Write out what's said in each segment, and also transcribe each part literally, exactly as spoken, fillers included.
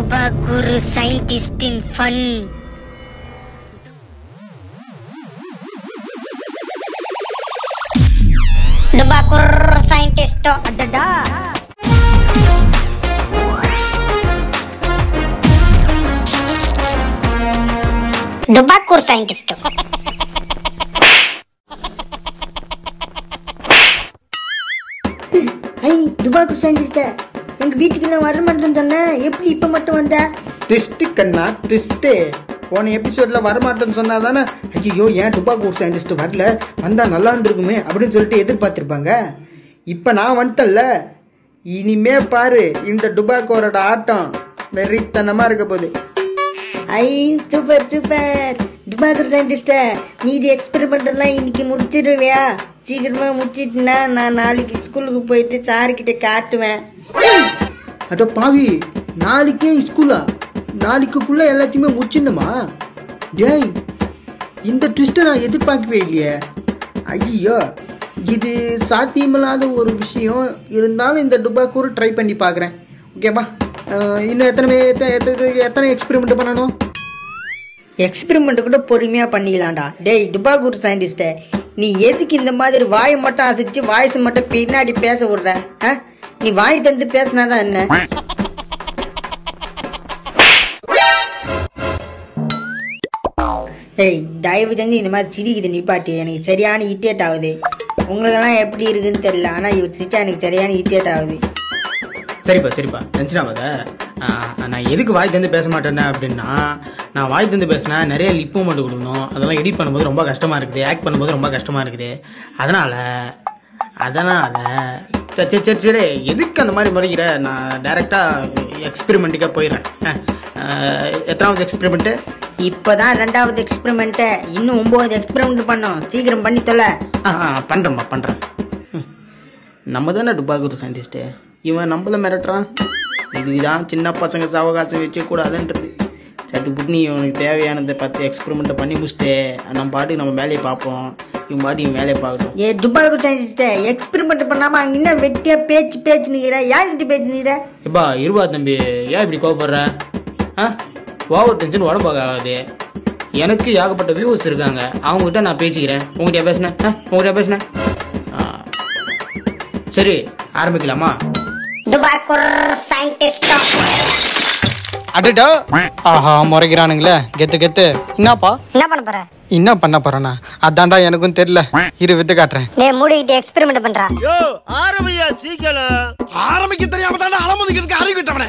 Dupakur Scientist in fun. Dupakur Scientist adada. Dupakur Scientist. Hey, Dupakur Scientist. எங்க வீட்டுக்குலாம் வர மாட்டேன்னு சொன்னேன். எப்படி இப்ப மட்டும் வந்த? ட்விஸ்ட் கண்ணா ட்விஸ்ட். போன எபிசோட்ல வரமாட்டேன்னு சொன்னா தானே ஐயோ ஏன் டுபாக்கூர் சயின்டிஸ்ட் வரல, வந்தா நல்லா இருந்திருக்குமே அப்படின்னு சொல்லிட்டு எதிர்பார்த்திருப்பாங்க. இப்ப நான் வந்துட்டல்ல, இனிமே பாரு இந்த டுபாக்கூரோட ஆட்டம் வெறித்தனமா இருக்க போகுது. ஐ சூப்பர் சூப்பர். டுபாக்கூர் சயின்டிஸ்ட மீதி எக்ஸ்பெரிமெண்ட் எல்லாம் இன்னைக்கு முடிச்சிருவியா? சீக்கிரமா முடிச்சிட்டுனா நான் நாளைக்கு ஸ்கூலுக்கு போயிட்டு சாருக்கிட்ட காட்டுவேன். அட பாவி, நாளைக்கே ஸ்கூலா? நாளைக்குள்ள எல்லாத்தையுமே முடிச்சிடணுமா? டேய், இந்த ட்விஸ்ட்டை நான் எதிர்பார்க்கவே இல்லையே. ஐயோ, இது சாத்தியமில்லாத ஒரு விஷயம். இருந்தாலும் இந்த டுபாக்கூர் ட்ரை பண்ணி பார்க்குறேன். ஓகேப்பா, இன்னும் எத்தனை எத்தனை எக்ஸ்பெரிமெண்ட் பண்ணணும்? எக்ஸ்பெரிமெண்ட் கூட பொறுமையா பண்ணிக்கலாம்டா. டேய் டுபாக்கூர் சயின்டிஸ்ட, நீ எதுக்கு இந்த மாதிரி வாயை மட்டும் அசைச்சு வாய்ஸ் மட்டும் பின்னாடி பேச விடுற? நீ வாய் தந்து பேசினாதான் என்ன? ஏய், தயவு செஞ்சு இந்த மாதிரி சிரிக்குது நிப்பாட்டி. எனக்கு சரியான இரிட்டேட் ஆகுது. உங்களுக்கெல்லாம் எப்படி இருக்குன்னு தெரியல, ஆனா இவர் சிரிச்சா எனக்கு சரியான இரிட்டேட் ஆகுது. சரிப்பா சரிப்பா டென்ஷன் ஆகாத. நான் எதுக்கு வாய் தந்து பேச மாட்டேன்னா அப்படின்னா, நான் வாய் தந்து பேசினா நிறைய லிப் மூமெண்ட் கொடுக்கணும். அதெல்லாம் எடிட் பண்ணும்போது ரொம்ப கஷ்டமாக இருக்குது, ஆக்ட் பண்ணும்போது ரொம்ப கஷ்டமாக இருக்குது. அதனால் அதனால் சரி சரி சரி எதுக்கு அந்த மாதிரி முறைகிற? நான் டைரெக்டாக எக்ஸ்பெரிமெண்ட்டுக்கே போயிடுறேன். எத்தனாவது எக்ஸ்பெரிமெண்ட்டு? இப்போதான் ரெண்டாவது எக்ஸ்பெரிமெண்ட்டு. இன்னும் ஒம்பது எக்ஸ்பெரிமெண்ட் பண்ணோம். சீக்கிரம் பண்ணி தொலை. ஆ ஆ பண்ணுறேம்மா பண்ணுறேன். நம்ம தானே டுபாக்கூர் சயின்டிஸ்ட்டு, இவன் நம்மள மிரட்டுறான். இதுதான் சின்ன பசங்க சாவகாசம் வச்சுக்கூடாதுன்றது. சட்டு புட்டு நீ உனக்கு தேவையானதை பத்து எக்ஸ்பெரிமெண்ட்டை பண்ணி முடிச்சுட்டு நம்ம பாட்டுக்கு நம்ம வேலையை பார்ப்போம். இவன் பாட்டு இவன் வேலையை பார்க்கணும். ஏ டுபாக்கூர் சயின்டிஸ்ட், எக்ஸ்பெரிமெண்ட் பண்ணாமல் அங்கே என்ன வெட்டியா பேச்சு பேச்சு நிற்கிற? யார்கிட்ட பேச்சு நிற்கிற? எப்பா இருபா தம்பி, ஏன் இப்படி கோவப்படுற? ஆ, ஓவர் டென்ஷன் உடம்பாக ஆகாது. எனக்கு ஏகப்பட்ட வியூவர்ஸ் இருக்காங்க, அவங்ககிட்ட நான் பேசிக்கிறேன். உங்கள்கிட்ட பேசினேன் ஆ உங்கள்கிட்ட பேசினேன். சரி ஆரம்பிக்கலாமா? Dupakur Scientist. அடடா, ஆஹா முறைக்கிறானுங்களே, கெத்து கெத்து. என்னப்பா என்ன பண்ண போற? என்ன பண்ண போறேன்னா அதான்டா எனக்கும் தெரியல. இரு வித்து காட்டுறேன். டேய் மூடிக்கிட்டு எக்ஸ்பெரிமெண்ட் பண்றா. யோ ஆரம்பியா சீக்கிரம். ஆரம்பிக்க தெரியாம தான அலமுதுக்கு அறிவு விட்டவனே.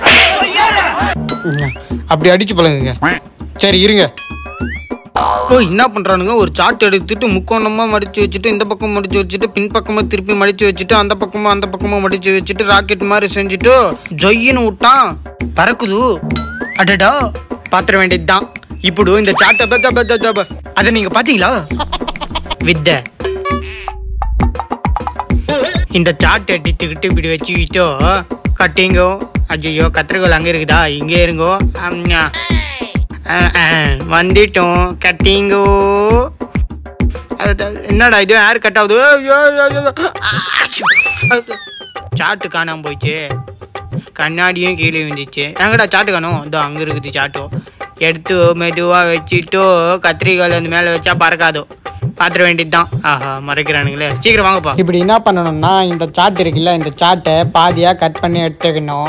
அப்படி அடிச்சு பழகுங்க. சரி இருங்க. ஓ, என்ன பண்றானுங்க? ஒரு சார்ட் எடுத்துட்டு முக்கோணமா மடிச்சு வச்சுட்டு இந்த பக்கம் மடிச்சு வச்சுட்டு பின்பக்கமா திருப்பி மடிச்சு வச்சுட்டு அந்த பக்கமா அந்த பக்கமா மடிச்சு வச்சுட்டு ராக்கெட் மாதிரி செஞ்சுட்டு ஜொய்யின்னு விட்டான், பறக்குது. அடடா, பாத்திர வேண்டியதுதான். இப்படி இந்த சார்ட்டை அதை நீங்க பாத்தீங்களா? வித்த இந்த சார்ட் எடுத்துக்கிட்டு இப்படி வச்சுக்கிட்டோ கட்டிங்கோ. ஐயோ, கத்திரிக்கோள் அங்க இருக்குதா? இங்கே இருங்கோ. வந்துட்டோம், கட்டிங்கோ. என்னடா இது, யார் கட் ஆகுது? சாட்டு காணாம போயிடுச்சு. கண்ணாடியும் கீழே விழுந்துச்சு. எங்கடா சாட்டு காணும்? இதோ அங்கே இருக்குது சாட்டோ. எடுத்து மெதுவாக வச்சுட்டோ கத்திரிக்காய் அந்த மேலே வச்சா பறக்காதோ. பாத்திர வேண்டியதுதான். ஆஹா மறைக்கிறானுங்களே, சீக்கிரம் வாங்கப்பா. இப்படி என்ன பண்ணணும்னா, இந்த சாட் இருக்குல்ல, இந்த சாட்டை பாதியாக கட் பண்ணி எடுத்துக்கணும்.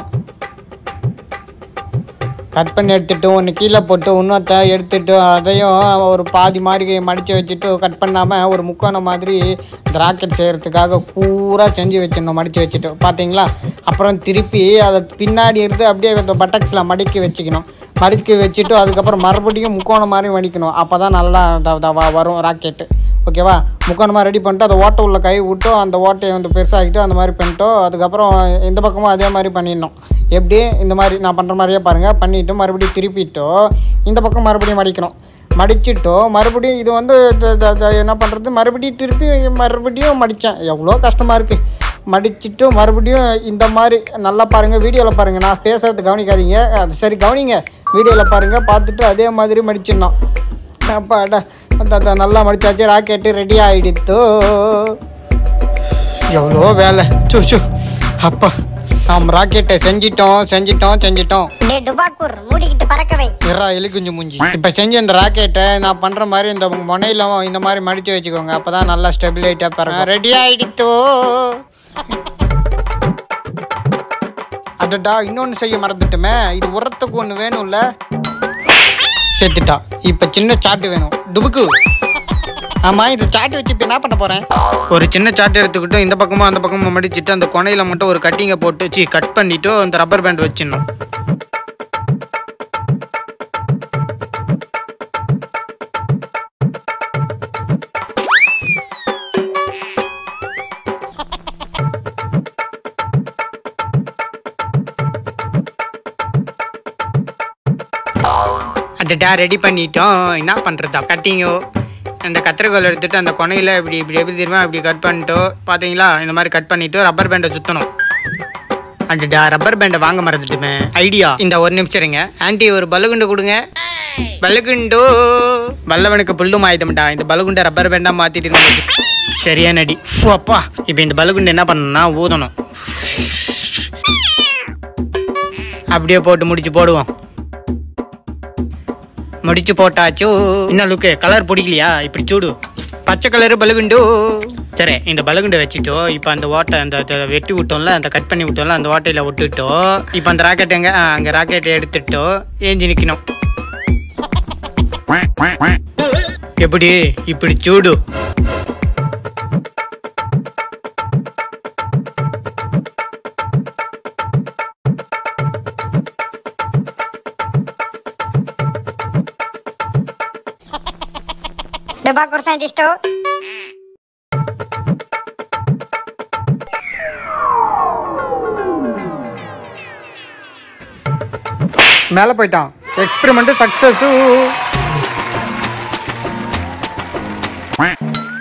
கட் பண்ணி எடுத்துட்டு ஒன்று கீழே போட்டு இன்னொருத்த எடுத்துட்டு அதையும் ஒரு பாதி மாதிரி மடித்து வச்சுட்டு கட் பண்ணாமல் ஒரு முக்கோணம் மாதிரி ராக்கெட் செய்கிறதுக்காக பூரா செஞ்சு வச்சிடணும், மடித்து வச்சுட்டு. பார்த்தீங்களா? அப்புறம் திருப்பி அதை பின்னாடி எடுத்து அப்படியே இந்த பட்டக்ஸில் மடிக்கி வச்சுக்கணும். மடிக்கி வச்சுட்டு அதுக்கப்புறம் மறுபடியும் முக்கோணம் மாதிரி மடிக்கணும். அப்போ தான் நல்லா வரும் ராக்கெட்டு. ஓகேவா? முக்கோணமாக ரெடி பண்ணிட்டு அதை ஓட்டை உள்ள கை விட்டோ அந்த ஓட்டையை வந்து பெருசாகிட்டு அந்த மாதிரி பண்ணிட்டோ அதுக்கப்புறம் இந்த பக்கமும் அதே மாதிரி பண்ணிடணும். எப்படி இந்த மாதிரி நான் பண்ணுற மாதிரியே பாருங்கள். பண்ணிவிட்டு மறுபடியும் திருப்பிட்டோ இந்த பக்கம் மறுபடியும் மடிக்கணும். மடிச்சிட்டோ மறுபடியும் இது வந்து என்ன பண்ணுறது, மறுபடியும் திருப்பி மறுபடியும் மடித்தேன். எவ்வளோ கஷ்டமாக இருக்குது. மடிச்சிட்டு மறுபடியும் இந்த மாதிரி நல்லா பாருங்கள், வீடியோவில் பாருங்கள். நான் பேசுகிறது கவனிக்காதீங்க. அது சரி கவனிங்க, வீடியோவில் பாருங்கள். பார்த்துட்டு அதே மாதிரி மடிச்சிடணும். அப்பாடா, நல்லா மடித்தாச்சு. Rocket ready ஆகிடுத்தோ. எவ்வளோ வேலை. சோ சோ அப்பா நாம் ராக்கெட்டை செஞ்சிட்டோம் செஞ்சிட்டோம் செஞ்சிட்டோம் டே டுபாக்கூர் மூடிக்கிட்டு பறக்க வை. இரா எலி குஞ்சு மூஞ்சி. இப்போ செஞ்ச இந்த ராக்கெட்டை நான் பண்ற மாதிரி இந்த முனையில இந்த மாதிரி மடிச்சு வச்சுக்கோங்க. அப்பதான் நல்லா ஸ்டெபிலைட்டா பறக்கும். ரெடி ஆயிடுத்தோ. அதடா இன்னொன்னு செய்ய மறந்துட்டுமே. இது உரத்துக்கு ஒண்ணு வேணும்ல. சேர்த்துட்டா. இப்ப சின்ன சாட்டு வேணும். டுபுக்கு. ஆமா இது சாட்டு வச்சு இப்ப என்ன பண்ண போறேன்? ஒரு சின்ன சாட்டு எடுத்துக்கிட்டு இந்த பக்கமும் அந்த பக்கமும் மடிச்சுட்டு அந்த கொனையில மட்டும் ஒரு கட்டிங்கை போட்டு சி கட் பண்ணிட்டு அந்த ரப்பர் பேண்ட் வச்சிடணும். அடடா ரெடி பண்ணிட்டோம். என்ன பண்றதா? கட்டிங்கோ அந்த கத்திரிக்கோல் எடுத்துட்டு அந்த கொனையில இப்படி இப்படி எப்படி தெரியுமா இப்படி கட் பண்ணிட்டோ பாத்தீங்களா? இந்த மாதிரி கட் பண்ணிட்டு ரப்பர் பேண்டை சுத்தணும். அடடா ரப்பர் பேண்டை வாங்க மறந்துட்டுமே. ஐடியா. இந்த ஒரு நிமிஷம் இருங்க. ஆன்ட்டி ஒரு பல்லுகுண்டு கொடுங்க. பல்லுகுண்டு. வல்லவனுக்கு புல்லும் ஆயுதம்டா. இந்த பல்லுகுண்டை ரப்பர் பேண்டா மாத்திட்டு சரியா நடி. அப்பா இப்போ இந்த பல்லுகுண்டு என்ன பண்ணணும்னா ஊதணும். அப்படியே போட்டு முடிச்சு போடுவோம். முடிச்சு போட்டாச்சு. என்ன லுக்கு கலர் பிடிக்கலையா? இப்படி சூடு. பச்சை கலரு பலுகுண்டு. சரி இந்த பலுகுண்டை வச்சுட்டோ. இப்போ அந்த ஓட்டை அந்த வெட்டி விட்டோம்ல அந்த கட் பண்ணி விட்டோம்ல அந்த ஓட்டையில விட்டுட்டோ. இப்போ அந்த ராக்கெட் எங்க அங்கே ராக்கெட்டை எடுத்துட்டோ ஏஞ்சி நிற்கணும். எப்படி இப்படி சூடு. Dupakur Scientist. மேலே போயிட்டான். Experiment success.